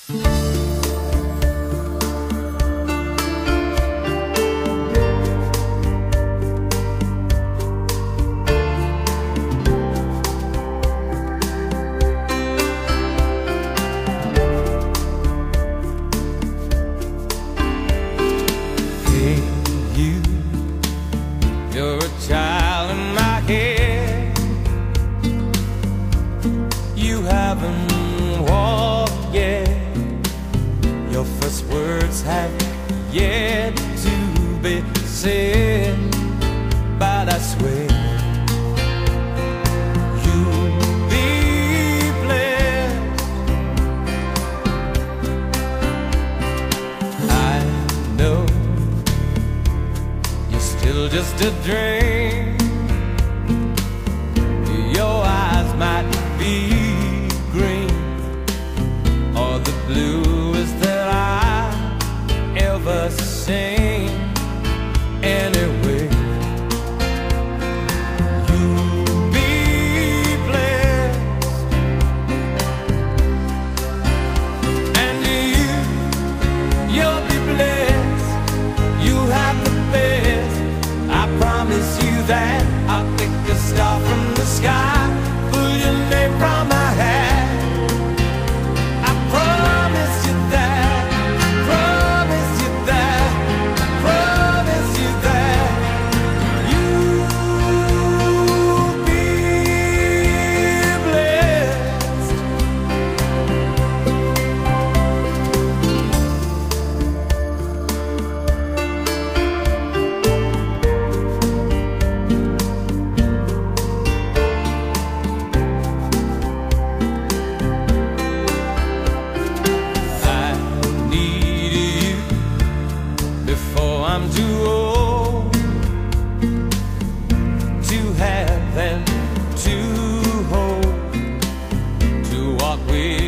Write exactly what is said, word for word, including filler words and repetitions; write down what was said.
You're a child in my head. You haven't walked yet. Your first words have yet to be said. But I swear you'll be blessed. I know still just a dream. Your eyes might be green or the bluest that I've ever seen. Anyway, you'll be blessed, and you, you'll be blessed. You have the best. I promise you that I'll pick a star from the sky, pull your name from my hat. I promise you that, promise you that, promise you that you'll be blessed. I'm too old to have and to hold, to walk with